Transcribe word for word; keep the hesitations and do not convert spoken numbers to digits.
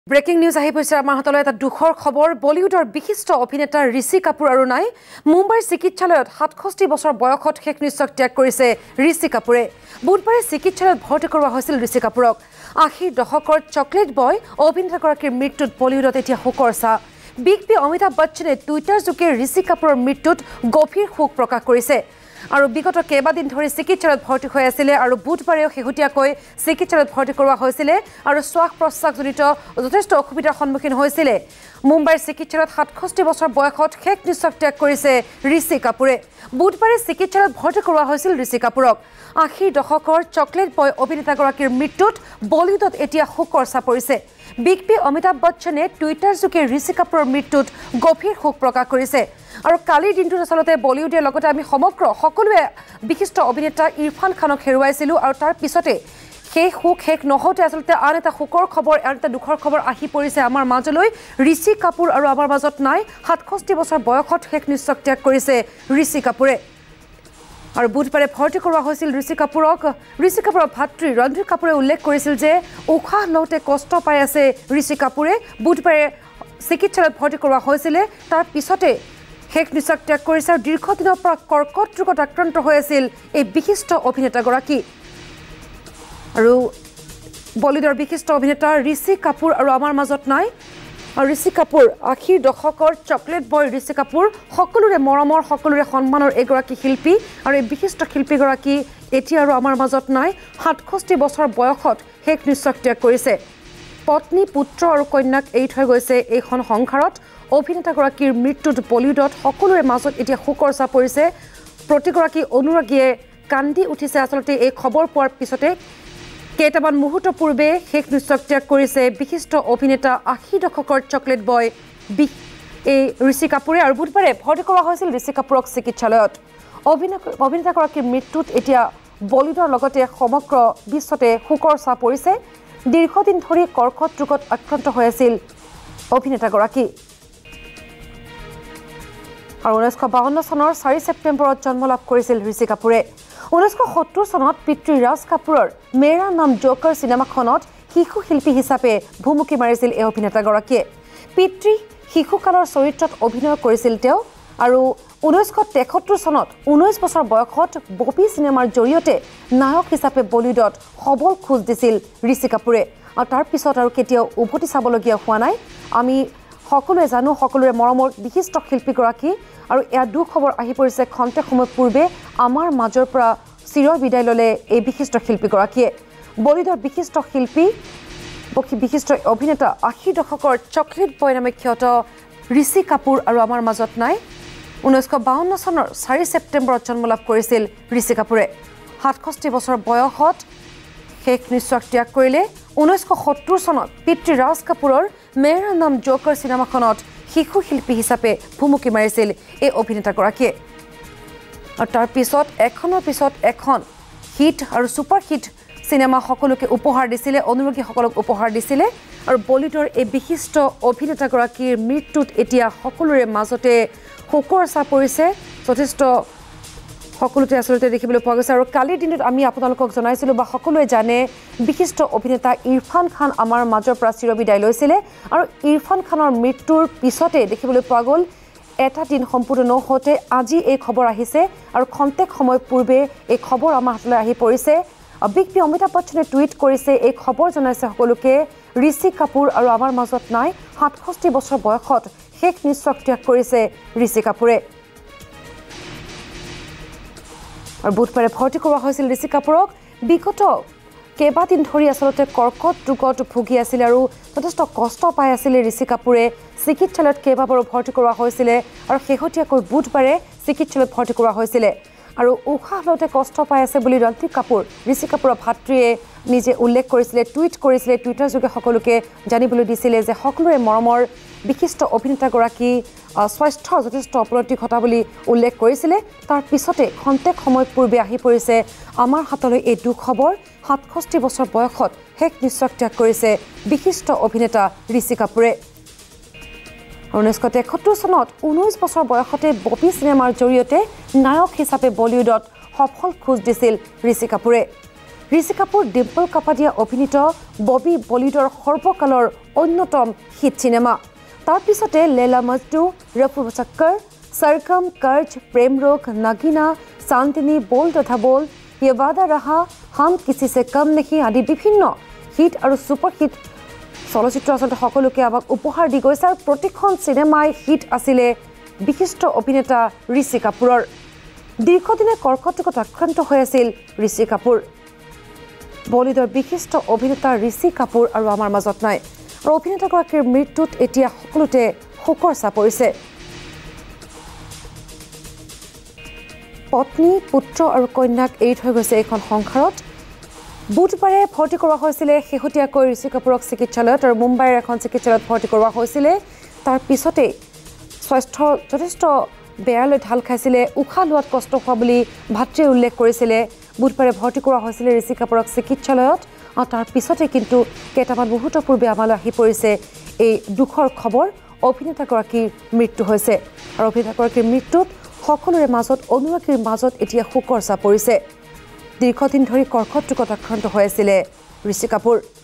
breaking news আহি পইছে আমাৰ হাতলৈ এটা দুখৰ খবৰ বলিউডৰ বিশিষ্ট অভিনেতা ঋষি কাপুৰ আৰু নাই মুম্বাইৰ চিকিৎসালয়ত সাতষষ্ঠি বছৰ বয়সত শেষ নিশ্বাস ত্যাগ কৰিছে ঋষি কাপুৰে বুধবাৰে চিকিৎসালয়ত ভৰ্তি কৰোৱা হৈছিল ঋষি কাপুৰক আশীৰ দশকৰ চকলেট বয় অভিনেতাগৰাকীৰ মৃত্যুত বলিউডত এতিয়া শোকৰ ছাঁ বিগ বি অমিতাভ বচ্চনে টুইটাৰ যোগে ঋষি কাপুৰৰ মৃত্যুত গভীৰ শোক প্ৰকাশ কৰিছে আৰু বিগত কেইবাদিন ধৰি চিকিৎসালয়ত ভৰ্তি হৈ আছিলে আৰু বুধবাৰেও শেহতীয়াকৈ চিকিৎসালয়ত ভৰ্তি কৰোৱা হৈছিলে আৰু শ্বাস প্ৰশ্বাসজনিত যথেষ্ট অসুবিধাৰ সন্মুখীন হৈছিলে মুম্বাইৰ চিকিৎসালয়ত সাতষষ্ঠি বছৰ বয়সত শেষ নিশ্বাস ত্যাগ কৰিছে ঋষি কাপুৰে বুধবাৰে চিকিৎসালয়ত ভৰ্তি কৰোৱা হৈছিল ঋষি কাপুৰক আশীৰ দশকৰ চকলেট বয় অভিনেতাগৰাকীৰ মৃত্যুত বলিউডত এতিয়া শোকৰ ছাঁ পৰিছে বিগ বি অমিতাভ বচ্চনে টুইটাৰ যোগে ঋষি কাপুৰৰ মৃত্যুত গভীৰ শোক প্ৰকাশ কৰিছে আৰু কালিৰ দিনটোত আচলতে বলিউডে লগতে আমি সমগ্ৰ সকলোৱে বিশিষ্ট অভিনেতা ইৰফান খানক হেৰুৱাইছিলোঁ আৰু তাৰ পিছতে সেই শোক শেষ নহওঁতে আচলতে আন এটা শোকৰ খবৰ আন এটা দুখৰ খবৰ আহি পৰিছে আমাৰ মাজলৈ ঋষি কাপুৰ আৰু আমাৰ মাজত নাই সাতষষ্ঠি বছৰ বয়সত শেষ নিশ্বাস ত্যাগ কৰিছে ঋষি কাপুৰে আৰু বুধবাৰে ভৰ্তি কৰোৱা হৈছিল ঋষি কাপুৰক ঋষি কাপুৰৰ ভাতৃ ৰণধীৰ কাপুৰে উল্লেখ কৰিছিল যে উশাহ লওঁতে কষ্ট পাই আছে ঋষি কাপুৰে বুধবাৰে চিকিৎসালয়ত ভৰ্তি কৰোৱা হৈছিলে তাৰ পিছতে শেষ নিশ্বাস ত্যাগ কৰিছে আৰু দীৰ্ঘদিনৰ পৰা কৰ্কট ৰোগত আক্ৰান্ত হৈ আছিল এই বিশিষ্ট অভিনেতাগৰাকী আৰু বলিউডৰ বিশিষ্ট অভিনেতা ঋষি কাপুৰ আৰু আমাৰ মাজত নাই আৰু ঋষি কাপুৰ আশীৰ দশকৰ চকলেট বয় ঋষি কাপুৰ সকলোৰে মৰমৰ সকলোৰে সন্মানৰ এগৰাকী শিল্পী আৰু এই বিশিষ্ট শিল্পীগৰাকী এতিয়া আৰু আমাৰ মাজত নাই সাতষষ্ঠি বছৰ বয়সত শেষ নিশ্বাস ত্যাগ কৰিছে পত্নী পুত্ৰ আৰু কন্যাক এৰি থৈ গৈছে এইখন সংসাৰত অভিনেতাগৰাকীৰ মৃত্যুত বলিউডত সকলোৰে মাজত এতিয়া শোকৰ ছাঁ পৰিছে প্ৰতিগৰাকী অনুৰাগীয়ে কান্দি উঠিছে আচলতে এই খবৰ পোৱাৰ পিছতে কেইটামান মুহূৰ্ত পূৰ্বে শেষ নিশ্বাস ত্যাগ কৰিছে বিশিষ্ট অভিনেতা আশী দশকৰ চকলেট বয় এই ঋষি কাপুৰে আৰু বুধবাৰে ভৰ্তি কৰোৱা হৈছিল ঋষি কাপুৰক চিকিৎসালয়ত অভিনেতাগৰাকীৰ মৃত্যুত এতিয়া বলিউডৰ লগতে সমগ্ৰ বিশ্বতে শোকৰ ছাঁ পৰিছে দীৰ্ঘদিন ধৰি কৰ্কট ৰোগত আক্ৰান্ত হৈ আছিল অভিনেতাগৰাকী আৰু ঊনৈছশ বাৱন্ন চনৰ চাৰি ছেপ্টেম্বৰত জন্ম লাভ কৰিছিল ঋষি কাপুৰে ঊনৈছশ সত্তৰ চনত পিতৃ ৰাজ কাপুৰৰ মেৰা নাম জোকাৰ চিনেমাখনত শিশু শিল্পী হিচাপে ভুমুকি মাৰিছিল এই অভিনেতাগৰাকীয়ে পিতৃ শিশুকালৰ চৰিত্ৰত অভিনয় কৰিছিল তেওঁ আৰু ঊনৈছশ তেসত্তৰ চনত ঊনৈছ বছৰ বয়সত ববি চিনেমাৰ জৰিয়তে নায়ক হিচাপে বলিউডত সবল খোজ দিছিল ঋষি কাপুৰে আৰু তাৰ পিছত আৰু কেতিয়াও উভতি চাবলগীয়া হোৱা নাই আমি সকলোৱে জানো সকলোৰে মৰমৰ বিশিষ্ট শিল্পীগৰাকী আৰু এয়া দুখ খবৰ আহি পৰিছে খন্তেক সময় পূৰ্বে আমাৰ মাজৰ পৰা চিৰ বিদায় ল'লে এই বিশিষ্ট শিল্পীগৰাকীয়ে বলিউডৰ বিশিষ্ট শিল্পী বিশিষ্ট অভিনেতা আশী দশকৰ চকলেট বয় নামে খ্যাত ঋষি কাপুৰ আৰু আমাৰ মাজত নাই ঊনৈছশ বাৱন্ন চনৰ চাৰি ছেপ্টেম্বৰত জন্ম লাভ কৰিছিল ঋষি কাপুৰে সাতষষ্ঠি বছৰ বয়সত শেষ নিশ্বাস ত্যাগ কৰিলে ঊনৈছশ সত্তৰ চনত পিতৃ ৰাজ কাপুৰৰ মেৰা নাম জোকাৰ চিনেমাখনত শিশু শিল্পী হিচাপে ভুমুকি মাৰিছিল এই অভিনেতাগৰাকীয়ে আৰু তাৰ পিছত এখনৰ পিছত এখন হিট আৰু ছুপাৰ হিট চিনেমা সকলোকে উপহাৰ দিছিলে অনুৰাগীসকলক উপহাৰ দিছিলে আৰু বলিউডৰ এই বিশিষ্ট অভিনেতাগৰাকীৰ মৃত্যুত এতিয়া সকলোৰে মাজতে শোকৰ ছাঁ পৰিছে যথেষ্ট সকলোতে আচলতে দেখিবলৈ পোৱা গৈছে আৰু কালিৰ দিনত আমি আপোনালোকক জনাইছিলোঁ বা সকলোৱে জানে বিশিষ্ট অভিনেতা ইৰফান খান আমাৰ মাজৰ পৰা চিৰ বিদায় লৈছিলে আৰু ইৰফান খানৰ মৃত্যুৰ পিছতে দেখিবলৈ পোৱা গ'ল এটা দিন সম্পূৰ্ণ নহওঁতে আজি এই খবৰ আহিছে আৰু খন্তেক সময় পূৰ্বে এই খবৰ আমাৰ হাতলৈ আহি পৰিছে বিগ বি অমিতাভ বচ্চনে টুইট কৰিছে এই খবৰ জনাইছে সকলোকে ঋষি কাপুৰ আৰু আমাৰ মাজত নাই সাতষষ্ঠি বছৰ বয়সত শেষ নিশ্বাস ত্যাগ কৰিছে ঋষি কাপুৰে আৰু বুধবাৰে ভৰ্তি কৰোৱা হৈছিল ঋষি কাপুৰক বিগত কেইবাদিন ধৰি আচলতে কৰ্কট ৰোগত ভুগি আছিল আৰু যথেষ্ট কষ্ট পাই আছিলে ঋষি কাপুৰে চিকিৎসালয়ত কেইবাবাৰো ভৰ্তি কৰোৱা হৈছিলে আৰু শেহতীয়াকৈ বুধবাৰে চিকিৎসালয়ত ভৰ্তি কৰোৱা হৈছিলে আৰু উশাহ লওঁতে কষ্ট পাই আছে বুলি ৰণধীৰ কাপুৰ ঋষি কাপুৰৰ ভাতৃয়ে নিজে উল্লেখ কৰিছিলে টুইট কৰিছিলে টুইটাৰ যোগে সকলোকে জানিবলৈ দিছিলে যে সকলোৰে মৰমৰ বিশিষ্ট অভিনেতাগৰাকী স্বাস্থ্যৰ যথেষ্ট অৱনতি ঘটা বুলি উল্লেখ কৰিছিলে তাৰ পিছতে খন্তেক সময় পূৰ্বে আহি পৰিছে আমাৰ হাতলৈ এই দুখ খবৰ সাতষষ্ঠি বছৰ বয়সত শেষ নিশ্বাস ত্যাগ কৰিছে বিশিষ্ট অভিনেতা ঋষি কাপুৰে ঊনৈছশ তেসত্তৰ চনত ঊনৈছ বছৰ বয়সতে ববি চিনেমাৰ জৰিয়তে নায়ক হিচাপে বলিউডত সফল খোজ দিছিল ঋষি কাপুৰে ঋষি কাপুৰ ডিম্পল কাপাডিয়া অভিনীত ববি বলিউডৰ সৰ্বকালৰ অন্যতম হিট চিনেমা তাৰ পিছতে লেলা মজনু ৰফু চক্কৰ सरगम कर्ज प्रेम रोग नगीना सांतिनी बोल तथा बोल ये वादा रहा हम किसी से कम नहीं आदि विभिन्न हिट और सुपर हिट चलचित्र आसलते सकलोके आमाक उपहार दी गइছে আৰু প্ৰতিখন সিনেমাই হিট আছিলে বিশিষ্ট অভিনেতা ঋষি কাপুৰৰ দীৰ্ঘদিনে কৰ্কটৰোগত আক্ৰান্ত হৈ আছিল ঋষি কাপুৰ বলিউডৰ বিশিষ্ট অভিনেতা ঋষি কাপুৰ আৰু আমাৰ মাজত নাই আৰু অভিনেতাগৰাকীৰ মৃত্যুত এতিয়া সকলোতে শোকৰ ছাপ পৰিছে পত্নী পুত্ৰ আৰু কন্যাক এৰি থৈ গৈছে এখন সংসাৰত বুধবাৰে ভৰ্তি কৰোৱা হৈছিল শেহতীয়াকৈ ঋষি কাপুৰক চিকিৎসালয়ত আৰু মুম্বাইৰ এখন চিকিৎসালয়ত ভৰ্তি কৰোৱা হৈছিল তাৰ পিছতে স্বাস্থ্য যথেষ্ট বেয়ালৈ ঢাল খাইছিল উশাহ লোৱাত কষ্ট হোৱা বুলি ভাতৃয়ে উল্লেখ কৰিছিল বুধবাৰে ভৰ্তি কৰোৱা হৈছিল ঋষি কাপুৰক চিকিৎসালয়ত আৰু তাৰ পিছতে কিন্তু কেইটামান মুহূৰ্ত পূৰ্বে আমালৈ আহি পৰিছে এই দুখৰ খবৰ অভিনেতাগৰাকীৰ মৃত্যু হৈছে আৰু অভিনেতাগৰাকীৰ মৃত্যুত সকলোৰে মাজত অনুৰাগীৰ মাজত এতিয়া শোকৰ ছাপ পৰিছে দীৰ্ঘদিন ধৰি কৰ্কট ৰোগত আক্ৰান্ত হৈ আছিল ঋষি কাপুৰ